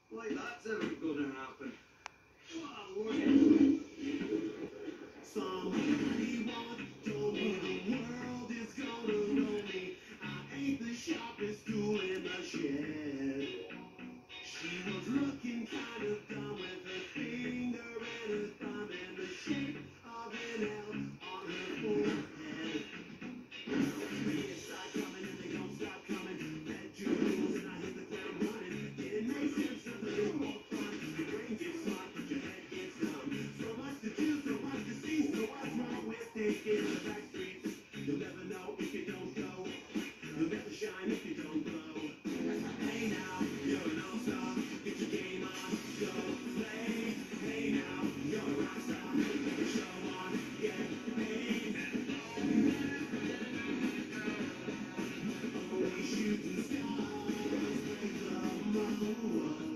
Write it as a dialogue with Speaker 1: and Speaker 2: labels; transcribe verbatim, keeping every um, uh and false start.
Speaker 1: Like that's ever gonna happen. Somebody once told me the world is gonna know me. I ain't the sharpest tool in the shed. She was looking kind of dumb with her finger and her thumb in the shape of an L on her forehead. Years start coming and they don't stop coming. Met jewels and I hit the ground running. Didn't make sense of the little more fun. Your brain gets smart, but your head gets dumb. So much to do, so much to see. So what's wrong with thinking the back streets? You'll never know if you don't go. You'll never shine if you don't glow. Hey now, you're an all-star. Get your game on, go play. Hey now, you're a rock star. Get your show on, get paid. Only shooting stars break the mold.